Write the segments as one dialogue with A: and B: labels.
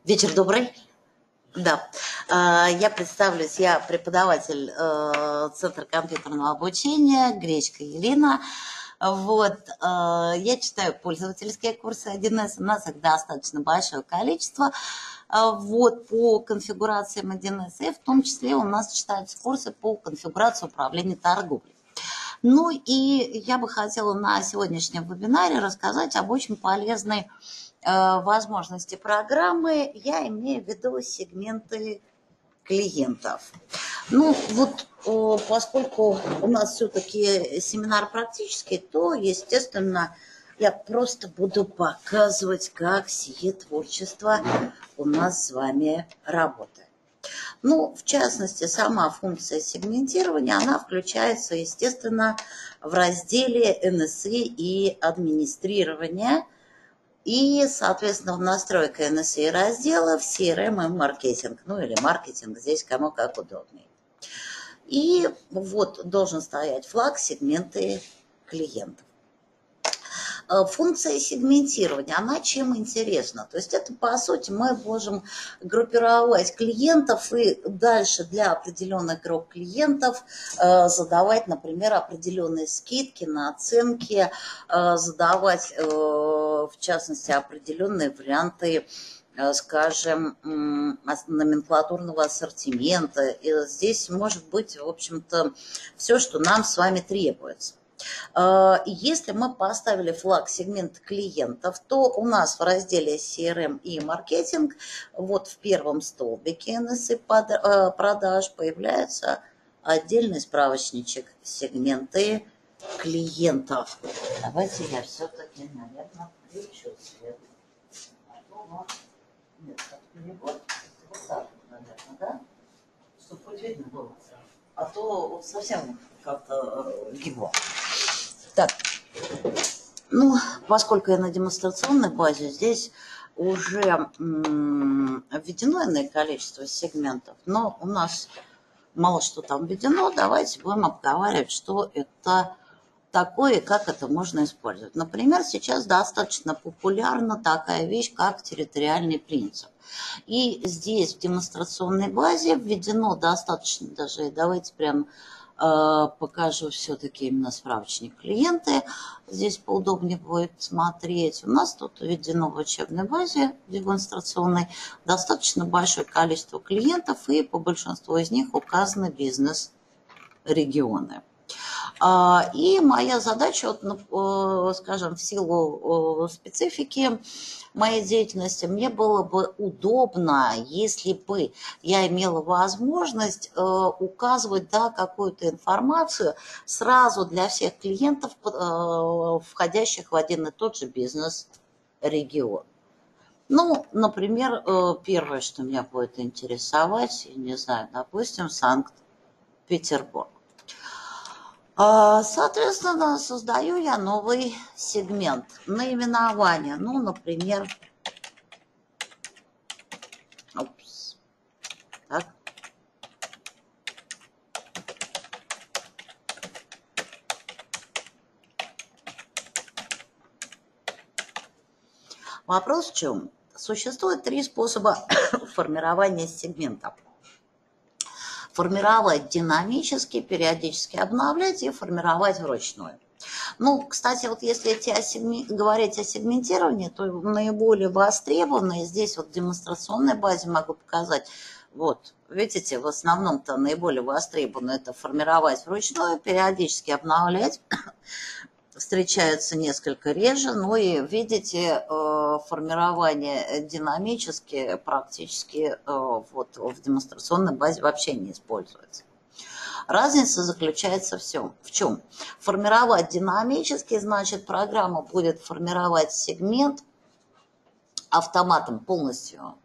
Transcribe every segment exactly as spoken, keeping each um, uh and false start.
A: Вечер добрый. Да, я представлюсь, я преподаватель Центра компьютерного обучения, Гречка Елена. Вот, я читаю пользовательские курсы один эс, у нас их достаточно большое количество. Вот, по конфигурациям один эс, и в том числе у нас читаются курсы по конфигурации управления торговлей. Ну и я бы хотела на сегодняшнем вебинаре рассказать об очень полезной возможности программы, я имею в виду сегменты клиентов. Ну вот, поскольку у нас все-таки семинар практический, то, естественно, я просто буду показывать, как сие творчество у нас с вами работает. Ну, в частности, сама функция сегментирования, она включается, естественно, в разделе эн эс и и администрирование. И, соответственно, в настройке эн эс и разделов си эр эм и маркетинг, ну или маркетинг, здесь кому как удобнее. И вот должен стоять флаг сегменты клиентов. Функция сегментирования, она чем интересна? То есть это, по сути, мы можем группировать клиентов и дальше для определенных групп клиентов задавать, например, определенные скидки, наценки, задавать, в частности, определенные варианты, скажем, номенклатурного ассортимента. И здесь может быть, в общем-то, все, что нам с вами требуется. Если мы поставили флаг сегмента клиентов, то у нас в разделе си эр эм и маркетинг, вот в первом столбике эн эс и продаж появляется отдельный справочничек сегменты клиентов. Давайте я все-таки, наверное, включу свет. Нет, вот так, наверное, да? Чтобы хоть видно было. А то совсем как-то гибло. Так, ну, поскольку я на демонстрационной базе, здесь уже введено иное количество сегментов, но у нас мало что там введено, давайте будем обговаривать, что это такое и как это можно использовать. Например, сейчас достаточно популярна такая вещь, как территориальный принцип. И здесь в демонстрационной базе введено достаточно даже, давайте прям покажу все-таки именно справочник клиенты. Здесь поудобнее будет смотреть. У нас тут введено в учебной базе демонстрационной достаточно большое количество клиентов, и по большинству из них указаны бизнес-регионы. И моя задача, вот, скажем, в силу специфики моей деятельности, мне было бы удобно, если бы я имела возможность указывать, да, какую-то информацию сразу для всех клиентов, входящих в один и тот же бизнес-регион. Ну, например, первое, что меня будет интересовать, не знаю, допустим, Санкт-Петербург. Соответственно, создаю я новый сегмент. Наименование, ну, например, упс, так. Вопрос в чем? Существует три способа формирования сегментов. Формировать динамически, периодически обновлять и формировать вручную. Ну, кстати, вот если о сегмен... говорить о сегментировании, то наиболее востребованные здесь вот в демонстрационной базе могу показать. Вот, видите, в основном-то наиболее востребовано это формировать вручную, периодически обновлять. Встречаются несколько реже, но и видите, формирование динамически практически вот в демонстрационной базе вообще не используется. Разница заключается в чем? Формировать динамически, значит, программа будет формировать сегмент автоматом полностью.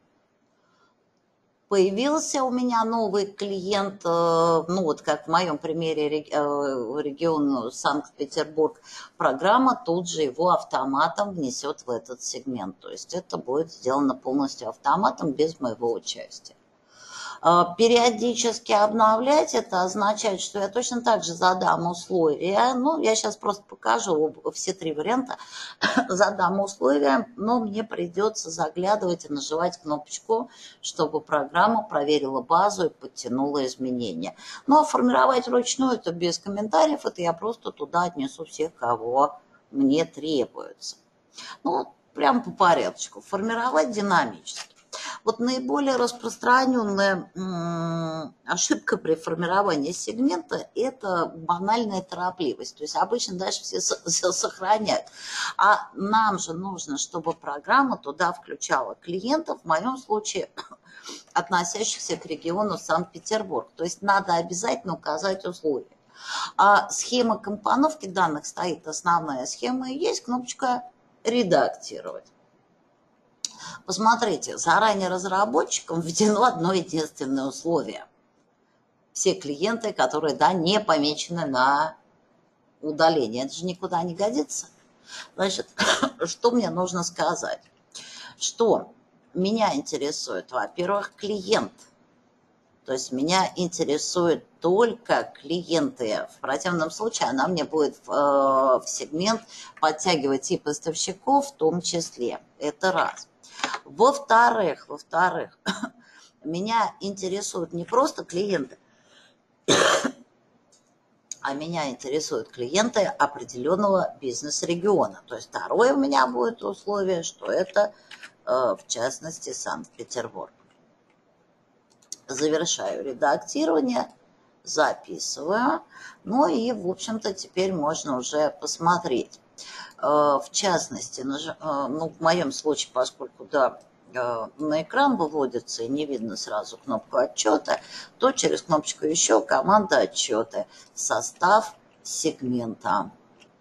A: Появился у меня новый клиент, ну вот как в моем примере регион Санкт-Петербург, программа тут же его автоматом внесет в этот сегмент. То есть это будет сделано полностью автоматом без моего участия. Периодически обновлять, это означает, что я точно так же задам условия. Ну, я сейчас просто покажу все три варианта. Задам условия, но мне придется заглядывать и нажимать кнопочку, чтобы программа проверила базу и подтянула изменения. Ну, а формировать вручную это без комментариев, это я просто туда отнесу всех, кого мне требуется. Ну, прям по порядку. Формировать динамически. Вот наиболее распространенная ошибка при формировании сегмента – это банальная торопливость. То есть обычно дальше все, все сохраняют. А нам же нужно, чтобы программа туда включала клиентов, в моем случае относящихся к региону Санкт-Петербург. То есть надо обязательно указать условия. А схема компоновки данных стоит, основная схема, и есть кнопочка «Редактировать». Посмотрите, заранее разработчикам введено одно единственное условие. Все клиенты, которые, да, не помечены на удаление. Это же никуда не годится. Значит, что мне нужно сказать? Что меня интересует, во-первых, клиент. То есть меня интересуют только клиенты. В противном случае она мне будет в, в сегмент подтягивать и поставщиков в том числе. Это раз. Во-вторых, во-вторых, меня интересуют не просто клиенты, а меня интересуют клиенты определенного бизнес-региона. То есть второе у меня будет условие, что это, в частности, Санкт-Петербург. Завершаю редактирование, записываю. Ну и, в общем-то, теперь можно уже посмотреть. В частности, ну, в моем случае, поскольку да, на экран выводится и не видно сразу кнопку отчета, то через кнопочку «Еще» команда отчета, состав сегмента.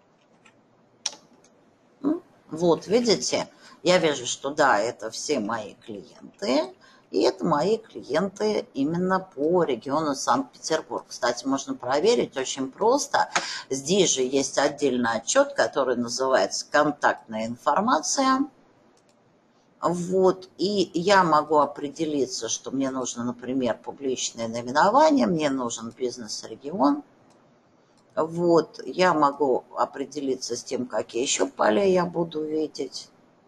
A: Вот, видите, я вижу, что да, это все мои клиенты. И это мои клиенты именно по региону Санкт-Петербург. Кстати, можно проверить очень просто. Здесь же есть отдельный отчет, который называется «Контактная информация». Вот, и я могу определиться, что мне нужно, например, публичное наименование, мне нужен бизнес-регион. Вот, я могу определиться с тем, какие еще поля я буду видеть.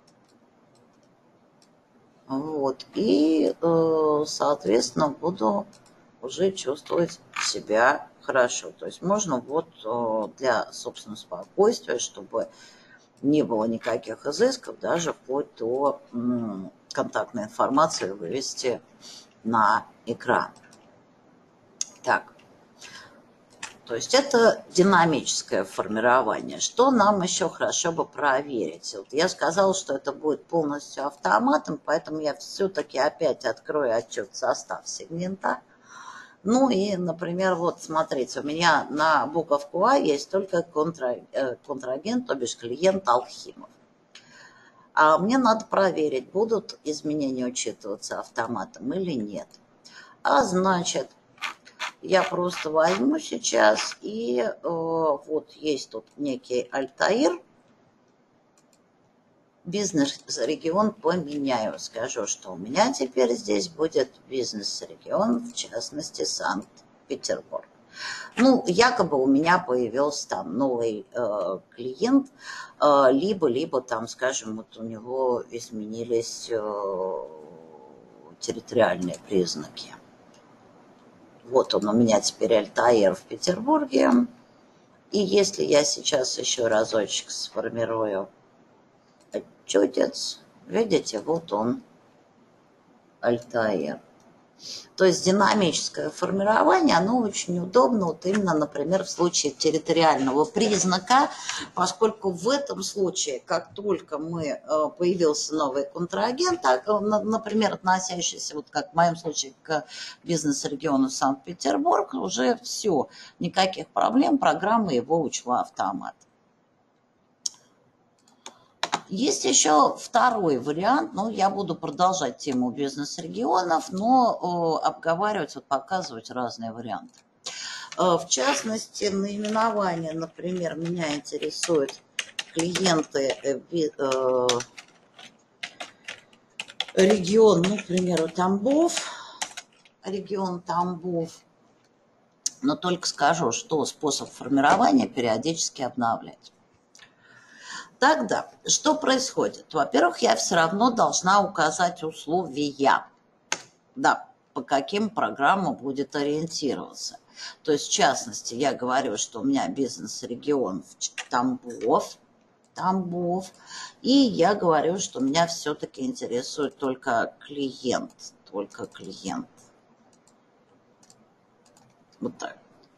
A: Вот, и, соответственно, буду уже чувствовать себя хорошо. То есть можно вот для собственного спокойствия, чтобы не было никаких изысков, даже вплоть до контактной информации вывести на экран. Так. То есть это динамическое формирование. Что нам еще хорошо бы проверить? Вот я сказала, что это будет полностью автоматом, поэтому я все-таки опять открою отчет состав сегмента. Ну и, например, вот смотрите, у меня на буковку А есть только контра, э, контрагент, то бишь клиент Алхимов. А мне надо проверить, будут изменения учитываться автоматом или нет. А значит... Я просто возьму сейчас и э, вот есть тут некий Альтаир. Бизнес-регион поменяю. Скажу, что у меня теперь здесь будет бизнес-регион, в частности, Санкт-Петербург. Ну, якобы у меня появился там новый э, клиент, э, либо, либо там, скажем, вот у него изменились э, территориальные признаки. Вот он у меня теперь Альтаир в Петербурге. И если я сейчас еще разочек сформирую отчетец, видите, вот он Альтаир. То есть динамическое формирование, оно очень удобно, вот именно, например, в случае территориального признака, поскольку в этом случае, как только мы появился новый контрагент, например, относящийся, вот как в моем случае, к бизнес-региону Санкт-Петербург, уже все, никаких проблем, программа его учла автомат. Есть еще второй вариант, ну, я буду продолжать тему бизнес-регионов, но э, обговаривать, вот, показывать разные варианты. Э, в частности, наименование, например, меня интересуют клиенты э, э, регион, ну, к примеру, Тамбов. регион Тамбов. Но только скажу, что способ формирования периодически обновлять. Тогда, что происходит? Во-первых, я все равно должна указать условия, да, по каким программам будет ориентироваться. То есть, в частности, я говорю, что у меня бизнес-регион Тамбов, Тамбов, и я говорю, что меня все-таки интересует только клиент, только клиент. Вот так.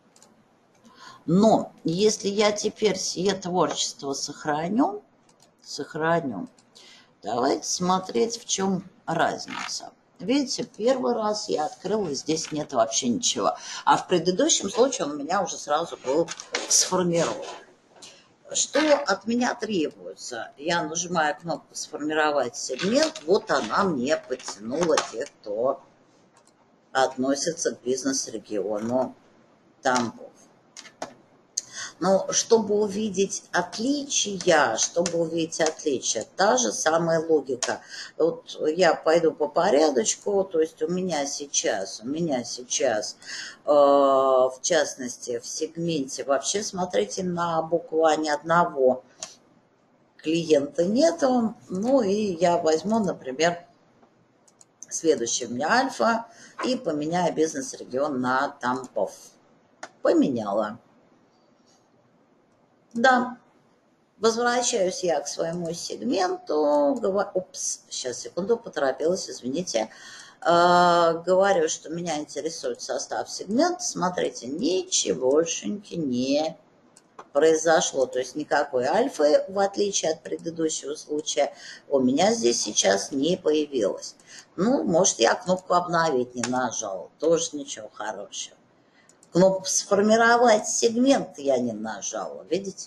A: Но если я теперь сие творчество сохраню, сохраню, давайте смотреть, в чем разница. Видите, первый раз я открыла, и здесь нет вообще ничего. А в предыдущем случае он у меня уже сразу был сформирован. Что от меня требуется? Я нажимаю кнопку «Сформировать сегмент», вот она мне подтянула тех, кто относится к бизнес-региону Тамбов. Но чтобы увидеть отличия, чтобы увидеть отличия, та же самая логика. Вот я пойду по порядочку, то есть у меня сейчас, у меня сейчас, э, в частности, в сегменте, вообще смотрите на букву А, ни одного клиента нету. Ну и я возьму, например, следующий у меня Альфа и поменяю бизнес-регион на Тамбов. Поменяла. Да, возвращаюсь я к своему сегменту, говорю, упс, сейчас, секунду, поторопилась, извините, э, говорю, что меня интересует состав сегмента, смотрите, ничегошеньки не произошло, то есть никакой альфы, в отличие от предыдущего случая, у меня здесь сейчас не появилось. Ну, может, я кнопку «Обновить» не нажала, тоже ничего хорошего. Кнопку «Сформировать сегмент» я не нажала, видите?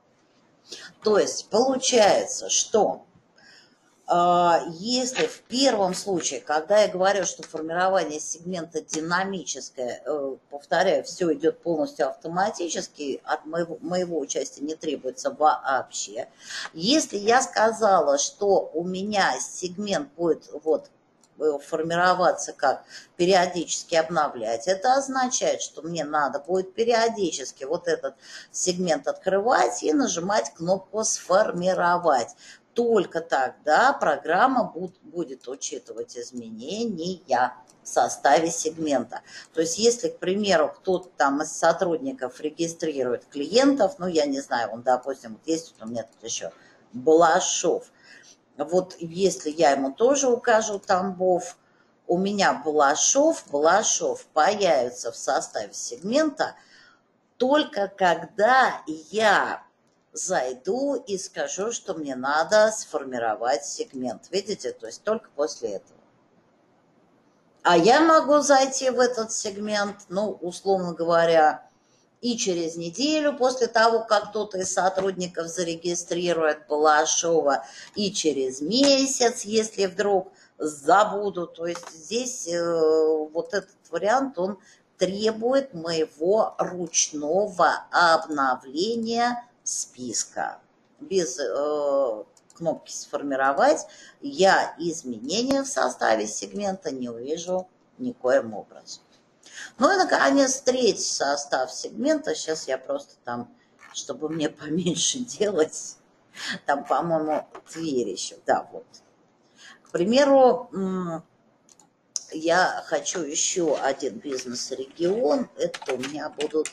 A: То есть получается, что э, если в первом случае, когда я говорю, что формирование сегмента динамическое, э, повторяю, все идет полностью автоматически, от моего, моего участия не требуется вообще. Если я сказала, что у меня сегмент будет вот формироваться как периодически обновлять, это означает, что мне надо будет периодически вот этот сегмент открывать и нажимать кнопку «Сформировать». Только тогда программа будет учитывать изменения в составе сегмента. То есть если, к примеру, кто-то там из сотрудников регистрирует клиентов, ну я не знаю, он, допустим, вот есть у меня тут еще Балашов, вот если я ему тоже укажу Тамбов, у меня Балашов, Балашов появится в составе сегмента только когда я зайду и скажу, что мне надо сформировать сегмент. Видите, то есть только после этого. А я могу зайти в этот сегмент, ну, условно говоря, и через неделю после того, как кто-то из сотрудников зарегистрирует Балашова, и через месяц, если вдруг забуду. То есть здесь э, вот этот вариант, он требует моего ручного обновления списка. Без э, кнопки «Сформировать» я изменения в составе сегмента не увижу никоим образом. Ну и, наконец, третий состав сегмента. Сейчас я просто там, чтобы мне поменьше делать, там, по-моему, Тверь еще. Да, вот. К примеру, я хочу еще один бизнес-регион. Это у меня будут...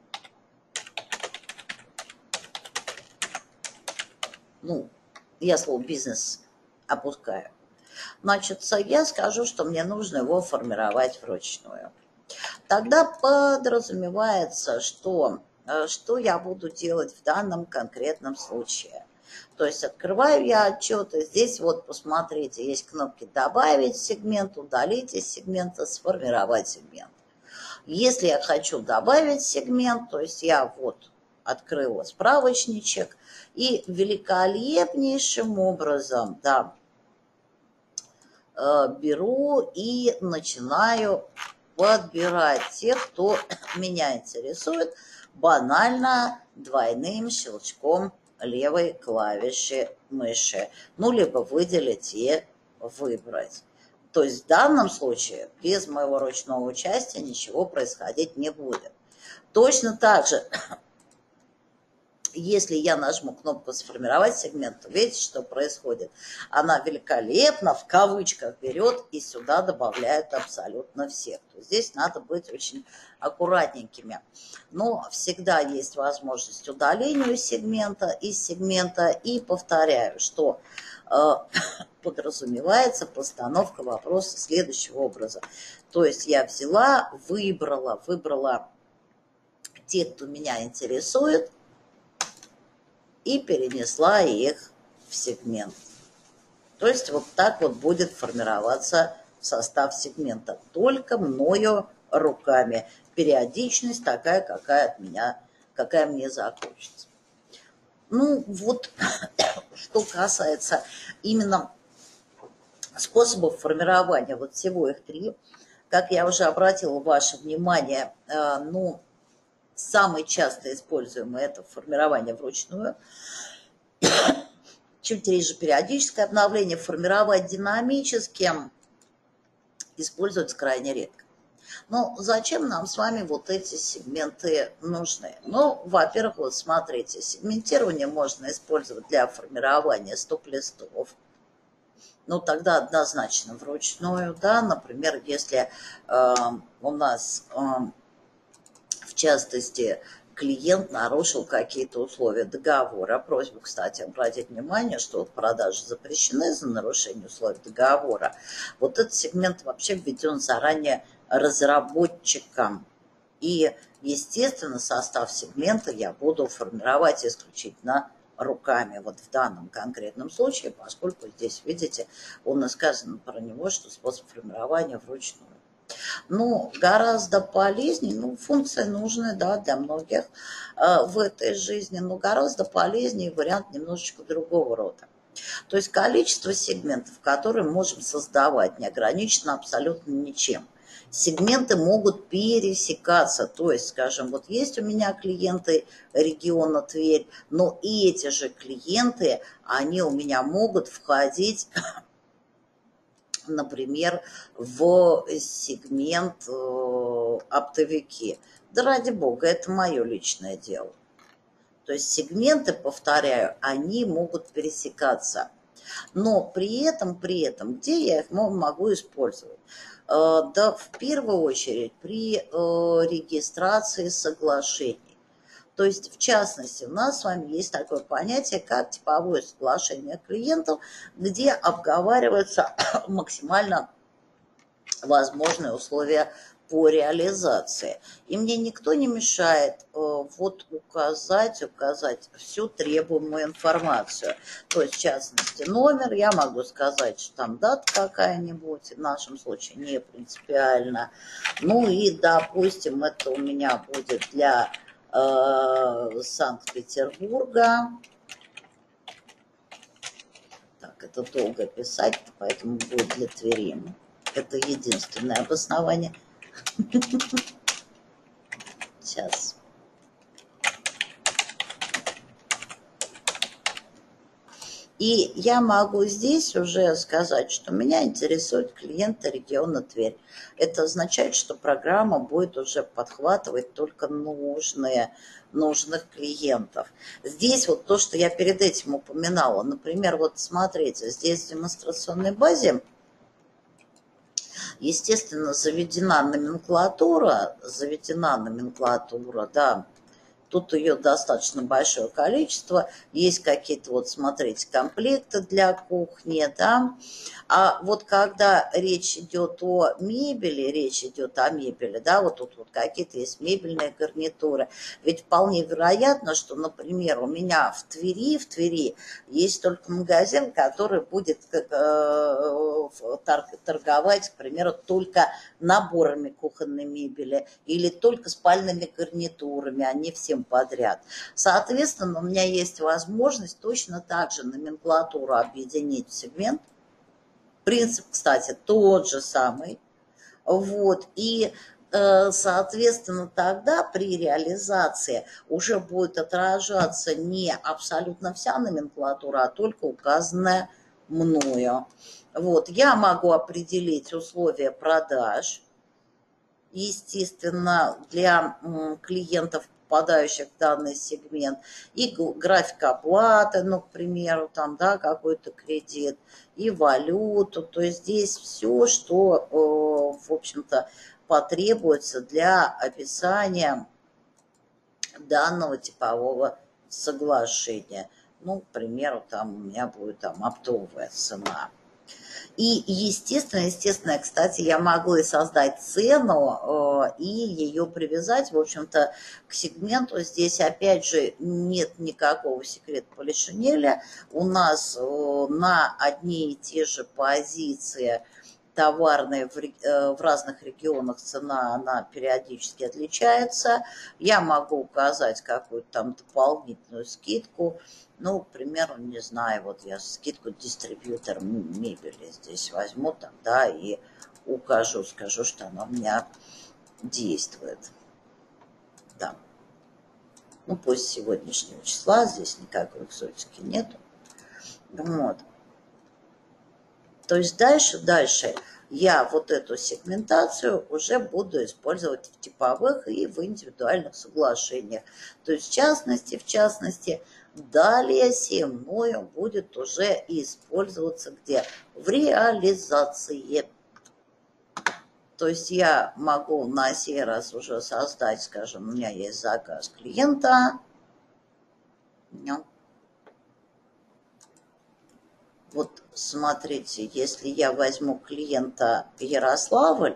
A: Ну, я слово «бизнес» опускаю. Значит, я скажу, что мне нужно его формировать вручную. Тогда подразумевается, что, что я буду делать в данном конкретном случае. То есть открываю я отчеты, здесь вот посмотрите, есть кнопки «Добавить сегмент», «Удалить из сегмента», «Сформировать сегмент». Если я хочу добавить сегмент, то есть я вот открыла справочничек и великолепнейшим образом, да, беру и начинаю подбирать тех, кто меня интересует, банально двойным щелчком левой клавиши мыши. Ну, либо выделить и выбрать. То есть в данном случае без моего ручного участия ничего происходить не будет. Точно так же, если я нажму кнопку «Сформировать сегмент», то видите, что происходит? Она великолепно, в кавычках, берет и сюда добавляет абсолютно всех. То есть здесь надо быть очень аккуратненькими. Но всегда есть возможность удаления сегмента из сегмента. И повторяю, что э, подразумевается постановка вопроса следующего образа. То есть я взяла, выбрала, выбрала те, кто меня интересует, и перенесла их в сегмент. То есть вот так вот будет формироваться состав сегмента. Только мною руками. Периодичность такая, какая от меня, какая мне захочется. Ну вот, что касается именно способов формирования, вот всего их три, как я уже обратила ваше внимание, ну, самый часто используемый это формирование вручную. Чуть реже периодическое обновление. Формировать динамически используется крайне редко. Но зачем нам с вами вот эти сегменты нужны? Ну, во-первых, вот смотрите, сегментирование можно использовать для формирования стоп-листов. Ну, тогда однозначно вручную, да, например, если э, у нас... Э, в частности, клиент нарушил какие-то условия договора. Просьба, кстати, обратить внимание, что вот продажи запрещены за нарушение условий договора. Вот этот сегмент вообще введен заранее разработчиком. И, естественно, состав сегмента я буду формировать исключительно руками. Вот в данном конкретном случае, поскольку здесь, видите, у нас сказано про него, что способ формирования вручную. Ну, гораздо полезнее, ну, функция нужная, да, для многих э, в этой жизни, но гораздо полезнее вариант немножечко другого рода. То есть количество сегментов, которые мы можем создавать, не ограничено абсолютно ничем. Сегменты могут пересекаться, то есть, скажем, вот есть у меня клиенты региона Тверь, но и эти же клиенты, они у меня могут входить... например, в сегмент э, оптовики. Да ради бога, это мое личное дело. То есть сегменты, повторяю, они могут пересекаться. Но при этом, при этом, где я их могу использовать? Э, да, в первую очередь при э, регистрации соглашений. То есть, в частности, у нас с вами есть такое понятие, как типовое соглашение клиентов, где обговариваются максимально возможные условия по реализации. И мне никто не мешает э, вот указать, указать всю требуемую информацию. То есть, в частности, номер, я могу сказать, что там дата какая-нибудь, в нашем случае не принципиально. Ну и, допустим, это у меня будет для... Санкт-Петербурга. Так, это долго писать, поэтому будет для Твери. Это единственное обоснование. Сейчас. И я могу здесь уже сказать, что меня интересуют клиенты региона Тверь. Это означает, что программа будет уже подхватывать только нужные, нужных клиентов. Здесь вот то, что я перед этим упоминала. Например, вот смотрите, здесь в демонстрационной базе, естественно, заведена номенклатура, заведена номенклатура, да. Тут ее достаточно большое количество. Есть какие-то, вот смотрите, комплекты для кухни, да. А вот когда речь идет о мебели, речь идет о мебели, да, вот тут вот какие-то есть мебельные гарнитуры. Ведь вполне вероятно, что, например, у меня в Твери, в Твери есть только магазин, который будет э, торговать, к примеру, только наборами кухонной мебели или только спальными гарнитурами, а не всем подряд. Соответственно, у меня есть возможность точно так же номенклатуру объединить в сегмент. Принцип, кстати, тот же самый. Вот. И, соответственно, тогда при реализации уже будет отражаться не абсолютно вся номенклатура, а только указанная мною. Вот, я могу определить условия продаж. Естественно, для клиентов, попадающих в данный сегмент, и график оплаты, ну, к примеру, там, да, какой-то кредит, и валюту. То есть здесь все, что, в общем-то, потребуется для описания данного типового соглашения. Ну, к примеру, там у меня будет там оптовая цена. И, естественно, естественно, кстати, я могу и создать цену э, и ее привязать, в общем-то, к сегменту. Здесь, опять же, нет никакого секрета полишинеля. У нас э, на одни и те же позиции товарные в, э, в разных регионах цена, она периодически отличается. Я могу указать какую-то там дополнительную скидку. Ну, к примеру, не знаю, вот я скидку дистрибьютор мебели здесь возьму там, да, и укажу, скажу, что она у меня действует. Да. Ну, после сегодняшнего числа здесь никакой экзотики нету. Вот. То есть дальше, дальше я вот эту сегментацию уже буду использовать в типовых и в индивидуальных соглашениях. То есть в частности, в частности, далее сем мною будет уже использоваться где? В реализации. То есть я могу на сей раз уже создать, скажем, у меня есть заказ клиента. Вот смотрите, если я возьму клиента Ярославль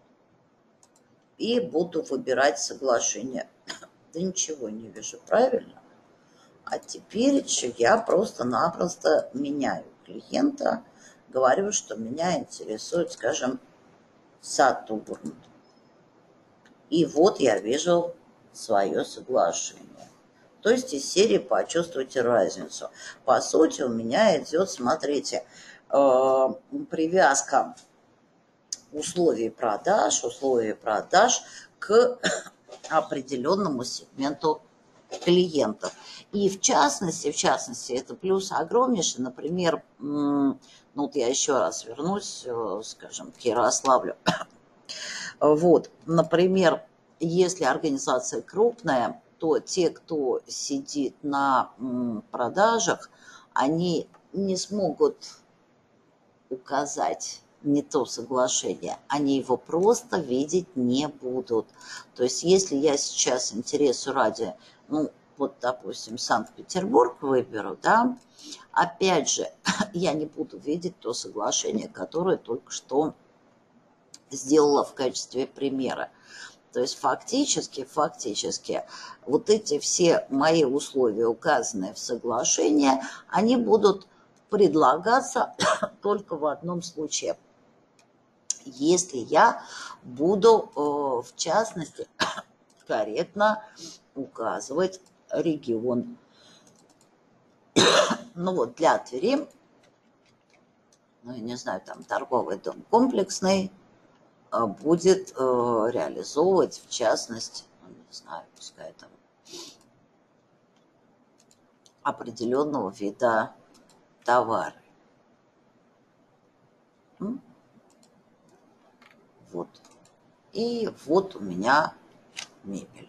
A: и буду выбирать соглашение, да ничего не вижу, правильно? А теперь я просто-напросто меняю клиента, говорю, что меня интересует, скажем, Сатурн. И вот я вижу свое соглашение. То есть из серии «Почувствуйте разницу». По сути, у меня идет, смотрите, э, привязка условий продаж, условий продаж к определенному сегменту клиентов. И в частности, в частности, это плюс огромнейший, например, ну вот я еще раз вернусь, скажем, к Ярославлю. Вот, например, если организация крупная, то те, кто сидит на продажах, они не смогут указать не то соглашение, они его просто видеть не будут. То есть если я сейчас интересу ради, ну, вот, допустим, Санкт-Петербург выберу, да, опять же, я не буду видеть то соглашение, которое только что сделала в качестве примера. То есть фактически, фактически, вот эти все мои условия, указанные в соглашении, они будут предлагаться только в одном случае. Если я буду, в частности, корректно указывать регион. Ну вот для Твери, ну я не знаю, там торговый дом комплексный, будет э, реализовывать, в частности, ну, не знаю, пускай там определенного вида товары. Вот. И вот у меня мебель.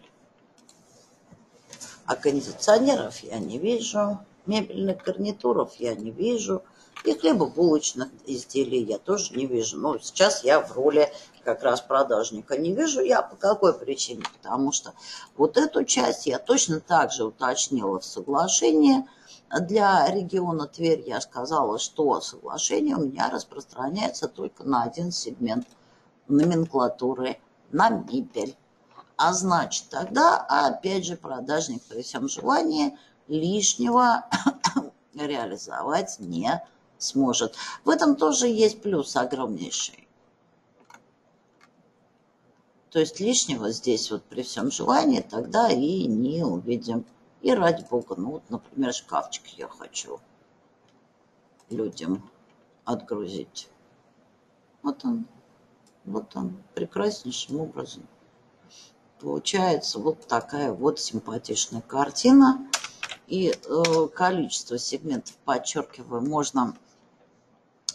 A: А кондиционеров я не вижу, мебельных гарнитуров я не вижу, и хлебобулочных изделий я тоже не вижу. Но сейчас я в роли как раз продажника не вижу. Я по какой причине? Потому что вот эту часть я точно так же уточнила в соглашении. Для региона Тверь я сказала, что соглашение у меня распространяется только на один сегмент номенклатуры, на мебель. А значит, тогда, опять же, продажник при всем желании лишнего реализовать не сможет. В этом тоже есть плюс огромнейший. То есть лишнего здесь вот при всем желании тогда и не увидим. И ради бога, ну вот, например, шкафчик я хочу людям отгрузить. Вот он, вот он, прекраснейшим образом. Получается вот такая вот симпатичная картина. И э, количество сегментов, подчеркиваю, можно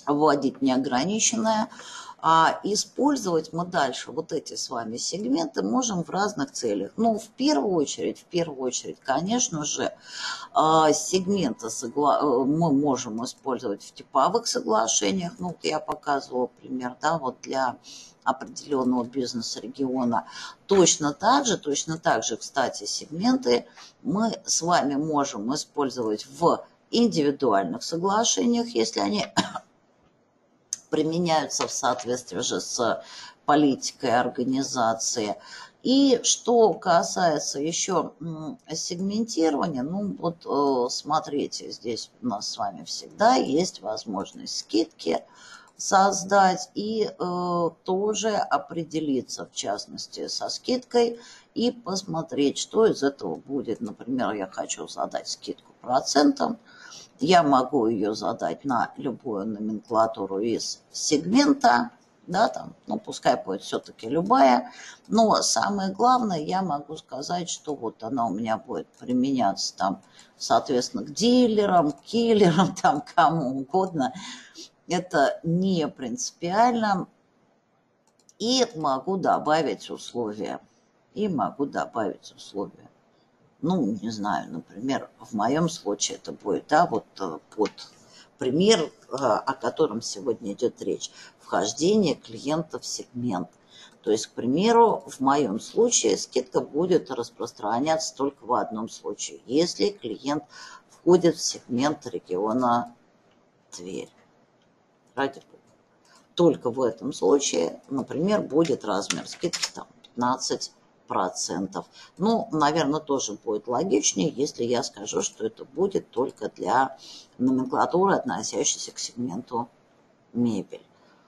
A: вводить неограниченное, а использовать мы дальше вот эти с вами сегменты можем в разных целях. Ну, в первую очередь, в первую очередь, конечно же, сегменты мы можем использовать в типовых соглашениях. Ну, вот я показывала пример, да, вот для определенного бизнес-региона. Точно так же, точно так же, кстати, сегменты мы с вами можем использовать в индивидуальных соглашениях, если они применяются в соответствии же с политикой организации. И что касается еще сегментирования, ну вот смотрите, здесь у нас с вами всегда есть возможность скидки создать и э, тоже определиться, в частности, со скидкой и посмотреть, что из этого будет. Например, я хочу задать скидку процентом. Я могу ее задать на любую номенклатуру из сегмента, да, там, ну, пускай будет все-таки любая, но самое главное, я могу сказать, что вот она у меня будет применяться там, соответственно, к дилерам, к киллерам, там, кому угодно. Это не принципиально. И могу добавить условия. И могу добавить условия. Ну, не знаю, например, в моем случае это будет, да, вот под пример, о котором сегодня идет речь, вхождение клиента в сегмент. То есть, к примеру, в моем случае скидка будет распространяться только в одном случае, если клиент входит в сегмент региона Тверь. Ради бога. Только в этом случае, например, будет размер скидки там пятнадцать процентов. Ну, наверное, тоже будет логичнее, если я скажу, что это будет только для номенклатуры, относящейся к сегменту мебель.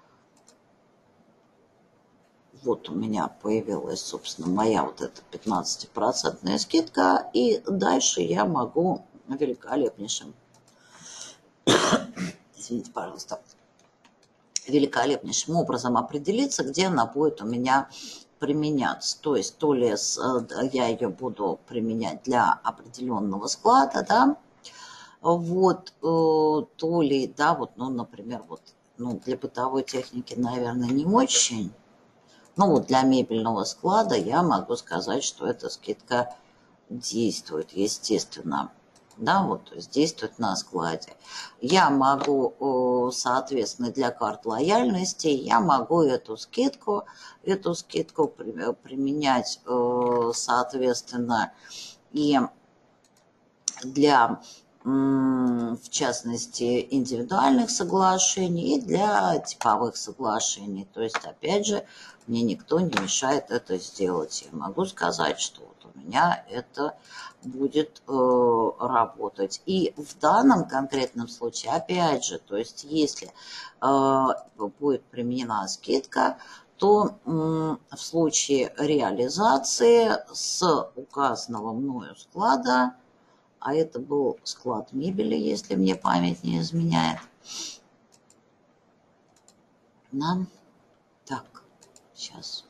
A: Вот у меня появилась, собственно, моя вот эта пятнадцатипроцентная скидка, и дальше я могу великолепнейшим, извините, пожалуйста, великолепнейшим образом определиться, где она будет у меня применяться. То есть то ли я ее буду применять для определенного склада, да, вот, то ли, да, вот, ну, например, вот, ну, для бытовой техники, наверное, не очень. Ну, вот для мебельного склада я могу сказать, что эта скидка действует, естественно. Да, вот, то есть действует на складе. Я могу, соответственно, для карт лояльности, я могу эту скидку, эту скидку применять, соответственно, и для, в частности, индивидуальных соглашений и для типовых соглашений. То есть, опять же, мне никто не мешает это сделать. Я могу сказать, что вот у меня это будет э, работать. И в данном конкретном случае, опять же, то есть если э, будет применена скидка, то э, в случае реализации с указанного мною склада, а это был склад мебели, если мне память не изменяет, нам, так, сейчас...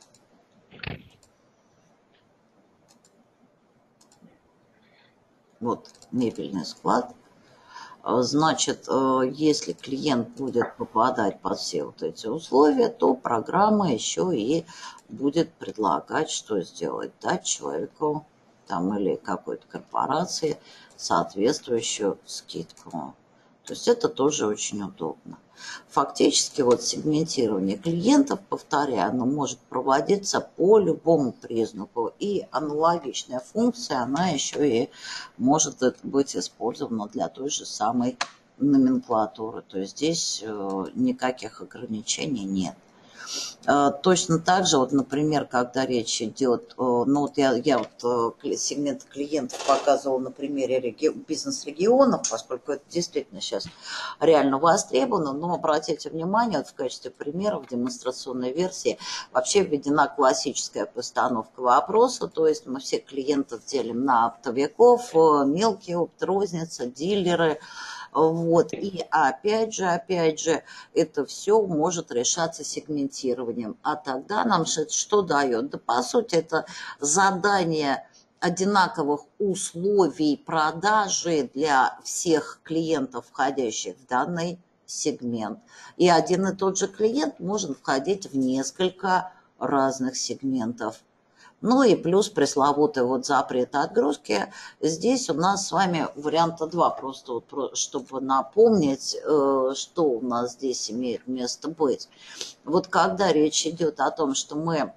A: Вот мебельный склад. Значит, если клиент будет попадать под все вот эти условия, то программа еще и будет предлагать, что сделать, дать человеку там или какой-то корпорации соответствующую скидку. То есть это тоже очень удобно. Фактически вот сегментирование клиентов, повторяю, оно может проводиться по любому признаку. И аналогичная функция, она еще и может быть использована для той же самой номенклатуры. То есть здесь никаких ограничений нет. Точно так же, вот, например, когда речь идет, ну вот я, я вот сегмент клиентов показывала на примере реги... бизнес-регионов, поскольку это действительно сейчас реально востребовано, но обратите внимание, вот в качестве примера в демонстрационной версии вообще введена классическая постановка вопроса, то есть мы всех клиентов делим на оптовиков, мелкие опт-розница, дилеры. Вот. И опять же, опять же, это все может решаться сегментированием. А тогда нам что дает? Да, по сути, это задание одинаковых условий продажи для всех клиентов, входящих в данный сегмент. И один и тот же клиент может входить в несколько разных сегментов. Ну и плюс пресловутый вот запрет отгрузки. Здесь у нас с вами варианта два, просто вот, чтобы напомнить, что у нас здесь имеет место быть. Вот когда речь идет о том, что мы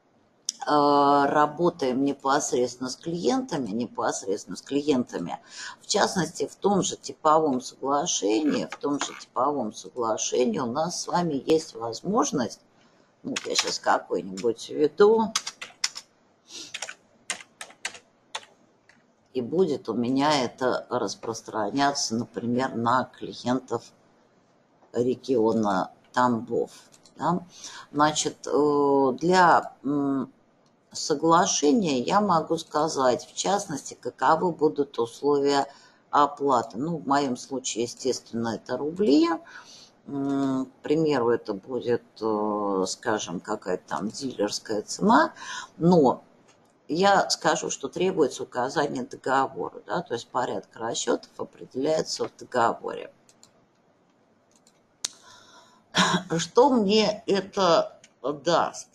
A: работаем непосредственно с клиентами, непосредственно с клиентами, в частности, в том же типовом соглашении, в том же типовом соглашении у нас с вами есть возможность, ну, я сейчас какой-нибудь введу, и будет у меня это распространяться, например, на клиентов региона Тамбов. Да? Значит, для соглашения я могу сказать, в частности, каковы будут условия оплаты. Ну, в моем случае, естественно, это рубли. К примеру, это будет, скажем, какая-то там дилерская цена, но я скажу, что требуется указание договора, да, то есть порядок расчетов определяется в договоре. Что мне это даст?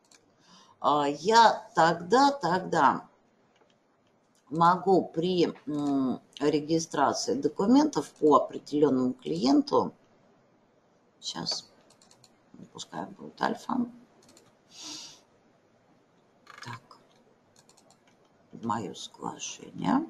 A: Я тогда, тогда могу при регистрации документов по определенному клиенту, сейчас, пускай будет альфа, так, мое соглашение.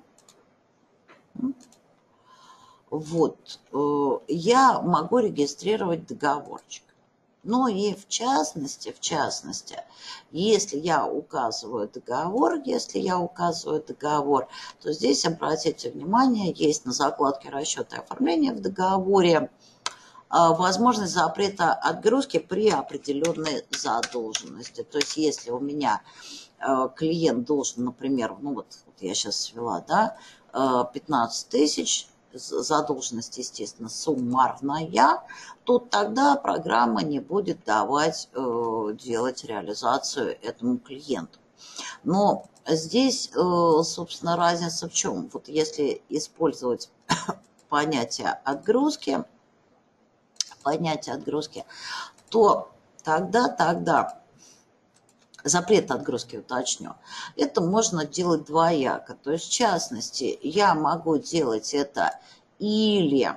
A: Вот, я могу регистрировать договорчик. Ну и в частности, в частности, если я указываю договор, если я указываю договор, то здесь, обратите внимание, есть на закладке расчета и оформления в договоре возможность запрета отгрузки при определенной задолженности. То есть если у меня клиент должен, например, ну вот, вот я сейчас свела, да, пятнадцать тысяч, задолженность, естественно, суммарная, то тогда программа не будет давать э, делать реализацию этому клиенту. Но здесь, э, собственно, разница в чем? Вот если использовать понятие отгрузки, понятие отгрузки, то тогда, тогда, запрет отгрузки уточню, это можно делать двояко. То есть, в частности, я могу делать это или,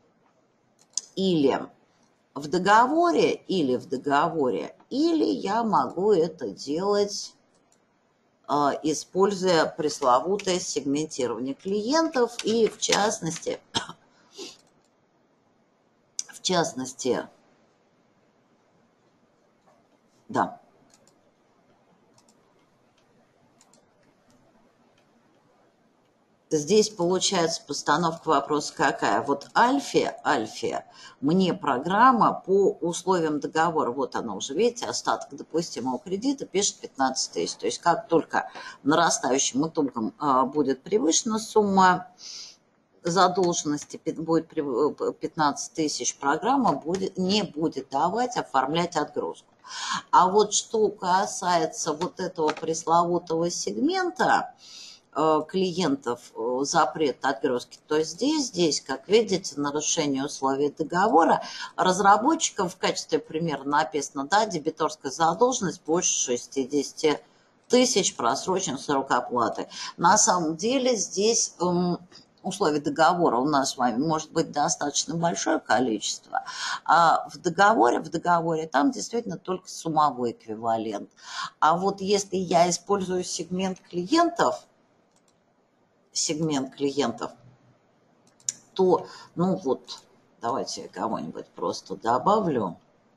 A: или в договоре, или в договоре, или я могу это делать, используя пресловутое сегментирование клиентов и, в частности, в частности, да, здесь получается постановка вопроса какая? Вот альфе, альфе, мне программа по условиям договора, вот она уже, видите, остаток допустимого кредита пишет пятнадцать тысяч. То есть как только нарастающим итогом будет превышена сумма задолженности, будет пятнадцать тысяч, программа будет, не будет давать оформлять отгрузку. А вот что касается вот этого пресловутого сегмента, клиентов запрет отгрузки, то здесь, здесь, как видите, нарушение условий договора, разработчикам в качестве примера написано, да, дебиторская задолженность больше шестидесяти тысяч, просрочен срок оплаты. На самом деле здесь эм, условий договора у нас с вами может быть достаточно большое количество, а в договоре, в договоре там действительно только суммовой эквивалент. А вот если я использую сегмент клиентов, сегмент клиентов, то, ну вот, давайте я кого-нибудь просто добавлю,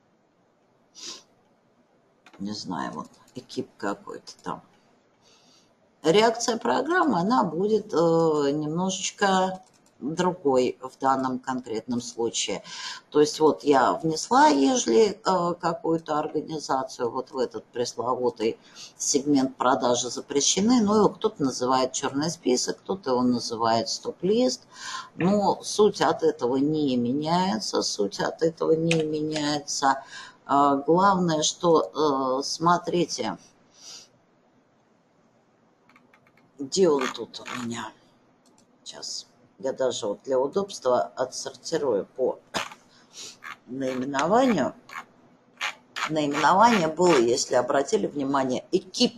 A: не знаю, вот, экип какой-то там. Реакция программы, она будет э, немножечко другой в данном конкретном случае. То есть вот я внесла, ежели э, какую-то организацию вот в этот пресловутый сегмент продажи запрещены, ну его кто-то называет черный список, кто-то его называет стоп-лист, но суть от этого не меняется, суть от этого не меняется. Э, главное, что, э, смотрите, где он тут у меня? Сейчас я даже вот для удобства отсортирую по наименованию. Наименование было, если обратили внимание, экип.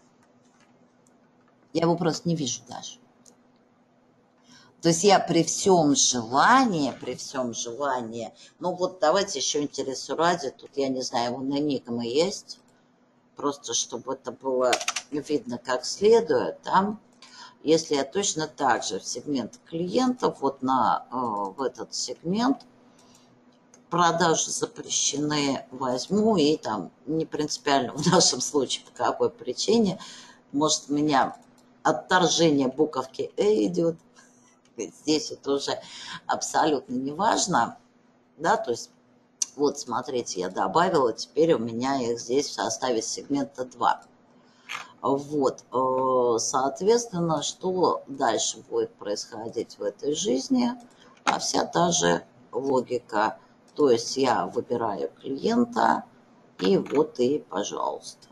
A: Я его просто не вижу даже. То есть я при всем желании, при всем желании, ну вот давайте еще интересу ради, тут я не знаю, его на никомы есть, просто чтобы это было видно как следует, там, если я точно так же в сегмент клиентов, вот на э, в этот сегмент продажи запрещены, возьму и там не принципиально в нашем случае по какой причине, может у меня отторжение буковки «э» идет, здесь это уже абсолютно не важно, да, то есть вот смотрите, я добавила, теперь у меня их здесь в составе сегмента два. Вот, соответственно, что дальше будет происходить в этой жизни, а вся та же логика, то есть я выбираю клиента, и вот и пожалуйста.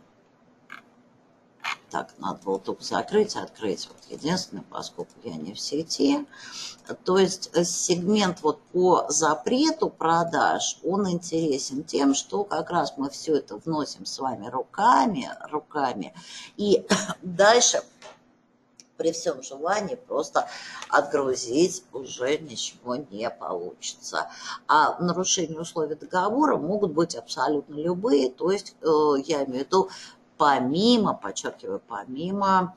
A: Так, надо было только закрыть, открыть. Вот единственное, поскольку я не в сети. То есть сегмент вот по запрету продаж, он интересен тем, что как раз мы все это вносим с вами руками, руками. И дальше при всем желании просто отгрузить уже ничего не получится. А нарушения условий договора могут быть абсолютно любые. То есть я имею в виду помимо, подчеркиваю, помимо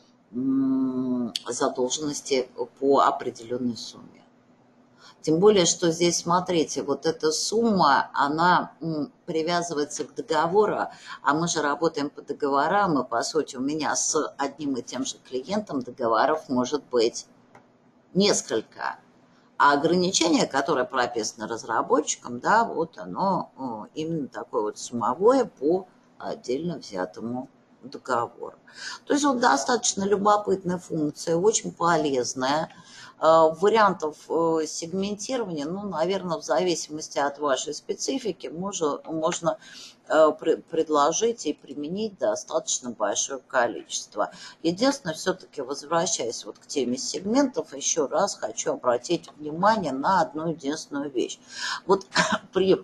A: задолженности по определенной сумме. Тем более, что здесь, смотрите, вот эта сумма, она привязывается к договору, а мы же работаем по договорам, и, по сути, у меня с одним и тем же клиентом договоров может быть несколько. А ограничение, которое прописано разработчиком, да, вот оно именно такое вот суммовое по отдельно взятому договору. То есть вот достаточно любопытная функция, очень полезная. Вариантов сегментирования, ну, наверное, в зависимости от вашей специфики, можно, можно предложить и применить достаточно большое количество. Единственное, все-таки возвращаясь вот к теме сегментов, еще раз хочу обратить внимание на одну единственную вещь. Вот при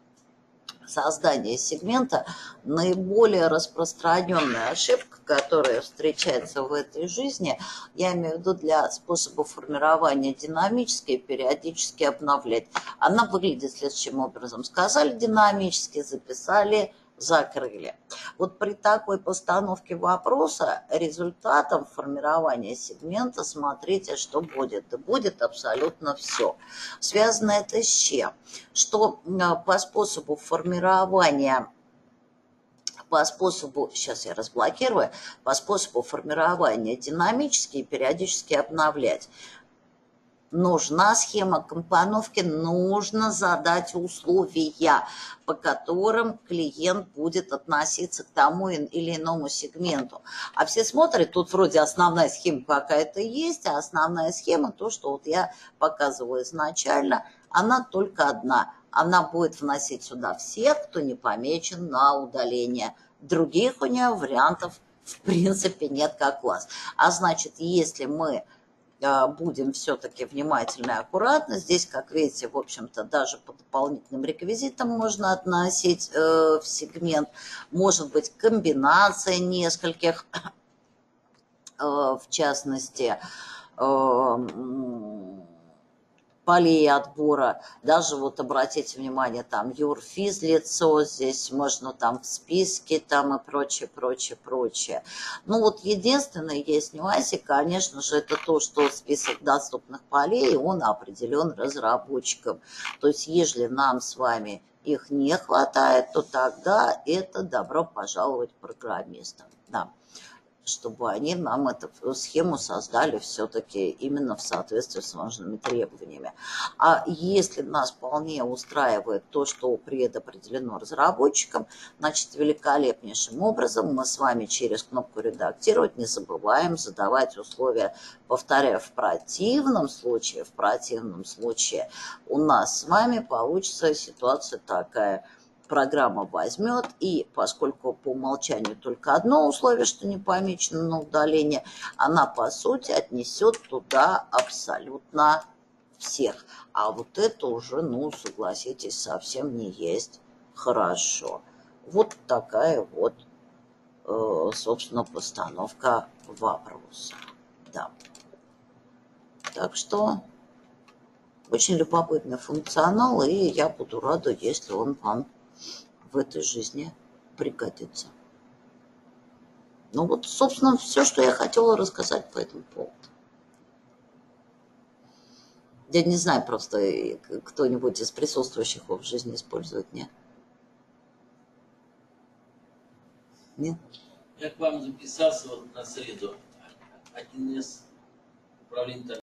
A: создания сегмента наиболее распространенная ошибка, которая встречается в этой жизни, я имею в виду для способа формирования динамически и периодически обновлять. Она выглядит следующим образом. Сказали динамически, записали, закрыли. Вот при такой постановке вопроса результатом формирования сегмента, смотрите, что будет. Да будет абсолютно все. Связано это с чем? Что по способу формирования, по способу, сейчас я разблокирую, по способу формирования динамически и периодически обновлять. Нужна схема компоновки, нужно задать условия, по которым клиент будет относиться к тому или иному сегменту. А все смотрят, тут вроде основная схема какая-то есть, а основная схема, то, что вот я показываю изначально, она только одна. Она будет вносить сюда всех, кто не помечен на удаление. Других у нее вариантов в принципе нет, как у вас. А значит, если мы будем все-таки внимательны и аккуратны. Здесь, как видите, в общем-то, даже по дополнительным реквизитам можно относить э, в сегмент. Может быть комбинация нескольких, э, в частности, э, полей отбора. Даже вот обратите внимание, там юрфиз лицо, здесь можно там в списке там и прочее, прочее, прочее. Ну вот единственное есть нюансик, конечно же, это то, что список доступных полей, он определен разработчиком. То есть если нам с вами их не хватает, то тогда это добро пожаловать программистам. Да. Чтобы они нам эту схему создали все-таки именно в соответствии с важными требованиями. А если нас вполне устраивает то, что предопределено разработчиком, значит, великолепнейшим образом мы с вами через кнопку «Редактировать» не забываем задавать условия. Повторяю, в противном случае, в противном случае у нас с вами получится ситуация такая – программа возьмет, и поскольку по умолчанию только одно условие, что не помечено на удаление, она, по сути, отнесет туда абсолютно всех. А вот это уже, ну, согласитесь, совсем не есть хорошо. Вот такая вот, э, собственно, постановка вопроса. Да. Так что очень любопытный функционал, и я буду рада, если он вам в этой жизни пригодится. Ну вот, собственно, все, что я хотела рассказать по этому поводу. Я не знаю, просто кто-нибудь из присутствующих его в жизни использует, нет? Нет?
B: Я к вам записался вот на среду. один из управления.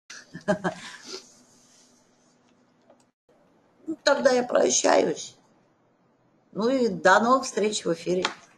A: Ну, тогда я прощаюсь. Ну и до новых встреч в эфире.